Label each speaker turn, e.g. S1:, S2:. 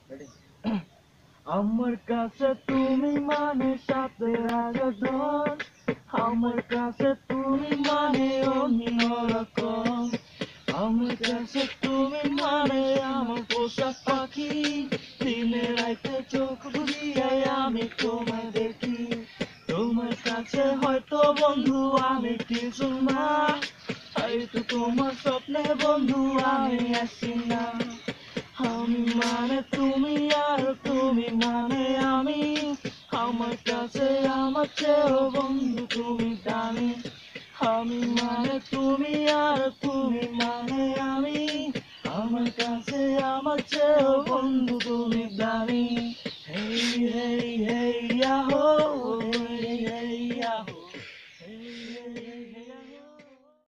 S1: আমার কাছে তুমি মানে সাথে রাজধন, আমার কাছে তুমি মানে অন্যরকম, আমার কাছে তুমি মানে আমার পোষা পাখি, দিনে রাতে চোখ বুলিয়ে আমি তোমায় দেখি। তোমার কাছে হয়তো বন্ধু আমি কিছু না, হয়তো তোমার স্বপ্নে বন্ধু আমি আসি না। আমি মানে তুমি আর তুমি মানে আমি, আমার কাছে আমার চেয়েও বন্ধু তুমি দামি। আমি মানে তুমি আর তুমি মানে আমি, আমার কাছে আমার চেয়েও